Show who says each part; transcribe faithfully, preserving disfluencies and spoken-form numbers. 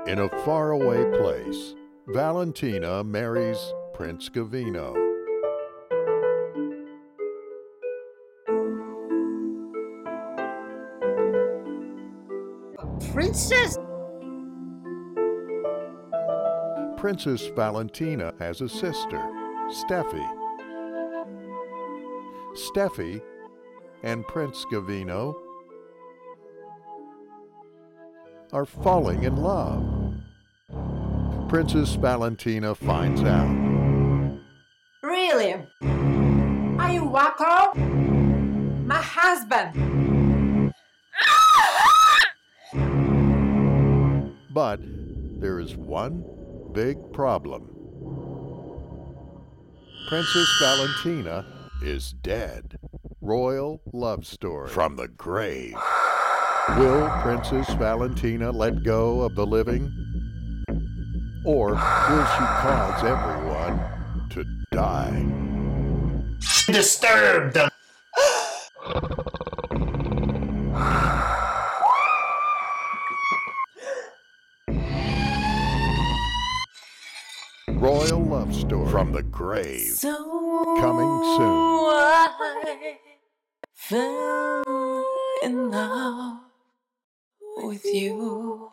Speaker 1: In a faraway place, Valentina marries Prince Gavino.
Speaker 2: Princess?
Speaker 1: Princess Valentina has a sister, Steffi. Steffi and Prince Gavino are falling in love. Princess Valentina finds out.
Speaker 2: Really? Are you Waco? My husband!
Speaker 1: But there is one big problem. Princess Valentina is dead. Royal love story from the grave. Will Princess Valentina let go of the living? Or will she cause everyone to die?
Speaker 3: Disturbed!
Speaker 1: Royal love story from the grave.
Speaker 4: So
Speaker 1: Coming soon.
Speaker 4: I fell in love with you.